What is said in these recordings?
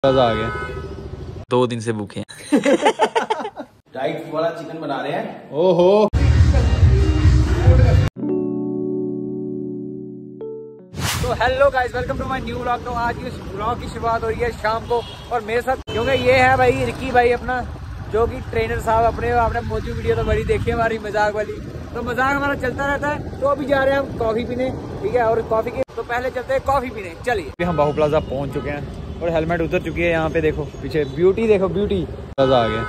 आ गया, 2 दिन से भूखे हैं। डाइट वाला चिकन बना रहे हैं। ओहो, तो hello guys, welcome to my new vlog. तो आज इस व्लॉग की शुरुआत हो रही है शाम को और मेरे साथ क्योंकि ये है भाई रिकी भाई अपना, जो कि ट्रेनर साहब अपने आपने मौजूद वीडियो तो बड़ी देखी हमारी मजाक वाली, तो मजाक हमारा चलता रहता है। तो अभी जा रहे हैं हम कॉफी पीने, ठीक है। और कॉफी के तो पहले चलते हैं कॉफी पीने, चलिए। हम बाहू प्लाजा पहुंच चुके हैं और हेलमेट उतर चुकी है। यहाँ पे देखो पीछे ब्यूटी, देखो ब्यूटी प्लाजा आ गया।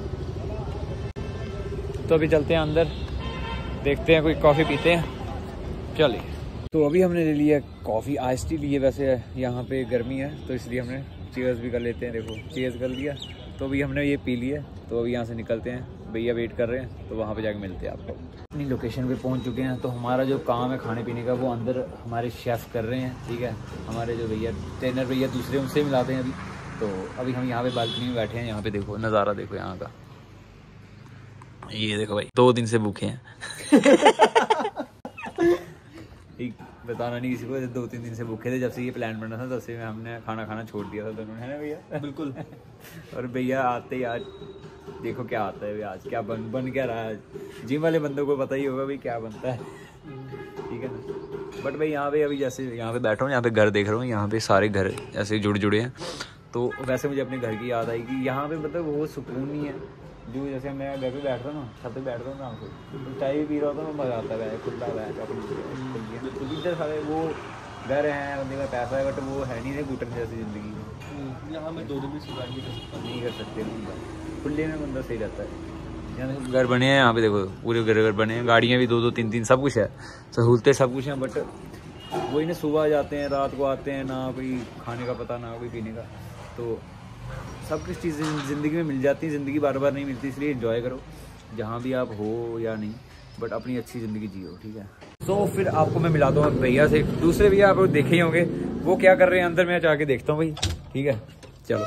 तो अभी चलते हैं अंदर, देखते हैं कोई कॉफी पीते हैं, चलिए। तो अभी हमने ले लिया कॉफ़ी, आइस टी ली है। वैसे यहाँ पे गर्मी है तो इसलिए हमने चीयर्स भी कर लेते हैं। देखो चीयर्स कर लिया, तो अभी हमने ये पी लिया। तो अभी यहाँ से निकलते हैं, भैया वेट कर रहे हैं, तो वहाँ पे जाके मिलते हैं आपको। अपनी लोकेशन पे पहुँच चुके हैं। तो हमारा जो काम है खाने पीने का वो अंदर हमारे शेफ़ कर रहे हैं, ठीक है। हमारे जो भैया ट्रेनर भैया दूसरे, उनसे मिलाते हैं अभी। तो अभी हम यहाँ पे बालकनी में बैठे हैं। यहाँ पे देखो नज़ारा, देखो यहाँ का, ये देखो भाई, 2 दिन से भूखे हैं। बताना नहीं किसी को, 2-3 दिन से भूखे थे। जब से ये प्लान बना था तब से हमने खाना खाना छोड़ दिया था दोनों, है ना भैया? बिल्कुल। और भैया आते ही आज देखो क्या आता है भैया, आज क्या बन क्या रहा है। जिम वाले बंदों को पता ही होगा भाई क्या बनता है, ठीक है ना। बट भाई यहाँ पे अभी जैसे यहाँ पे बैठा हूँ, यहाँ पे घर देख रहा हूँ, यहाँ पे सारे घर ऐसे जुड़े हैं। तो वैसे मुझे अपने घर की याद आई कि यहाँ पे मतलब वो सुकून नहीं है जो, जैसे मैं घर पे बैठता हूँ ना, छत पे बैठता हूँ आराम से, तो चाय भी पी रहा होता हूँ, मज़ा आता है खुला बैठ अपनी। इधर सारे वो घर हैं, बंदे का पैसा है, बट वो है नहीं, घुटन जैसी ज़िंदगी में। यहाँ मैं 2 दिन भी survive नहीं कर सकते, खुले में बंदा सही रहता है। यहाँ घर बने हैं, यहाँ पे देखो पूरे घर बने हैं, गाड़ियाँ भी 2-2 3-3 सब कुछ है, सहूलतें सब कुछ हैं। बट वही ना, सुबह जाते हैं रात को आते हैं, ना कोई खाने का पता ना कोई पीने का। तो सब कुछ चीज़ें ज़िंदगी में मिल जाती हैं, ज़िंदगी बार बार नहीं मिलती, इसलिए एंजॉय करो जहाँ भी आप हो या नहीं, बट अपनी अच्छी ज़िंदगी जियो, ठीक है। तो फिर आपको मैं मिला दूँ भैया से, दूसरे भैया आप देखे ही होंगे वो क्या कर रहे हैं अंदर, मैं जाके देखता हूँ भाई, ठीक है। चलो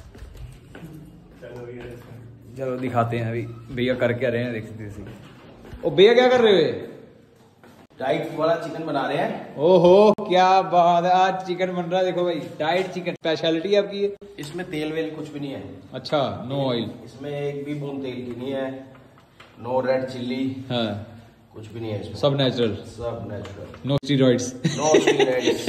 चलो दिखाते हैं अभी भैया कर क्या रहे हैं, देखते हैं। ओ भैया क्या कर रहे हो? डाइट वाला चिकन बना रहे हैं। ओहो, क्या बात है, आज चिकन बन रहा है। देखो भाई, डाइट चिकन स्पेशलिटी आपकी है। इसमें तेल वेल कुछ भी नहीं है। अच्छा, नो ऑयल। इसमें एक भी बूंद तेल की नहीं है। नो रेड चिल्ली, हाँ, कुछ भी नहीं है इसमें। सब नेचुरल, सब natural, no steroids. No steroids.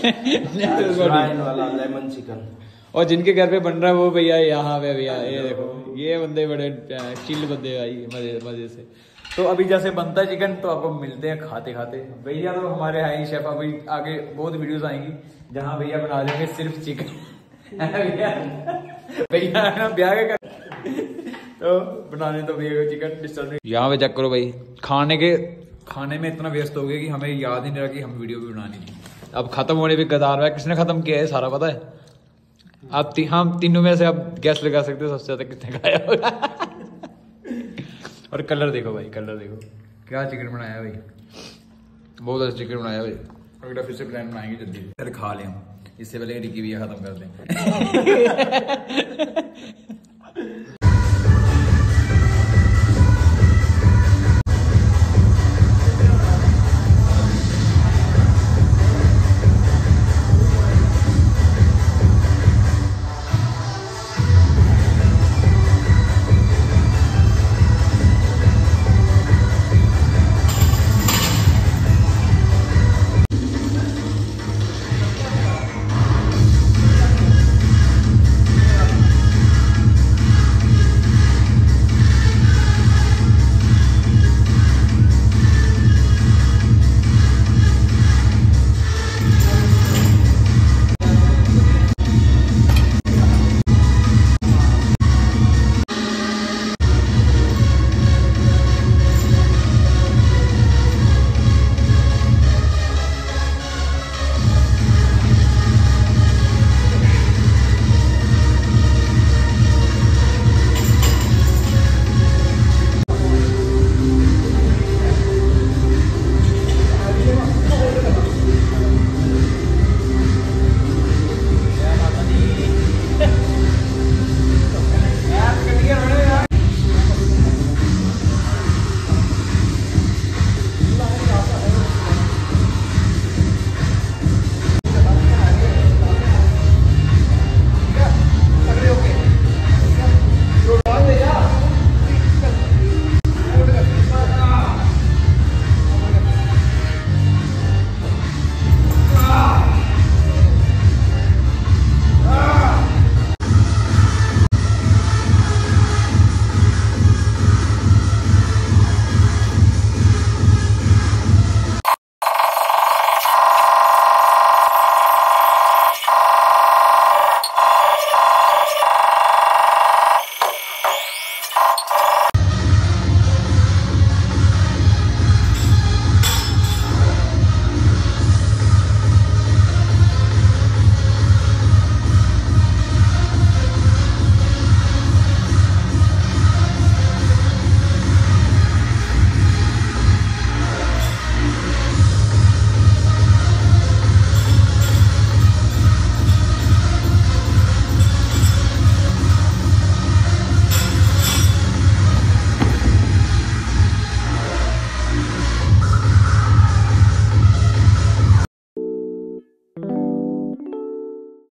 वाला लेमन चिकन। और जिनके घर पे बन रहा है वो भैया यहाँ पे, भैया ये देखो, ये बंदे बड़े चिल बंदे भाई, मजे से। तो अभी जैसे बनता है चिकन, तो आपको मिलते हैं खाते खाते। भैया तो हमारे हैं ही शेफ, अभी आगे बहुत वीडियोस आएंगी जहाँ भैया बना देंगे सिर्फ चिकन। भैया भैया है ना ब्याह के, तो बनाने तो भैया को चिकन डिस्टर्ब नहीं। यहाँ पे चेक करो भाई, खाने में इतना व्यस्त हो गया कि हमें याद ही नहीं रहा कि हम वीडियो भी बनानी थी। अब खत्म होने पे कदार है, किसने खत्म किया है सारा पता है? आप हम तीनों में से आप गैस लगा सकते हो सबसे ज्यादा किसने खाया होगा। और कलर देखो भाई, कलर देखो क्या चिकन बनाया भाई, बहुत अच्छा चिकन बनाया भाई। अगला फिर से प्लान बनाएंगे जल्दी, फिर खा लें हम, इससे पहले रिकी भैया खत्म कर दें।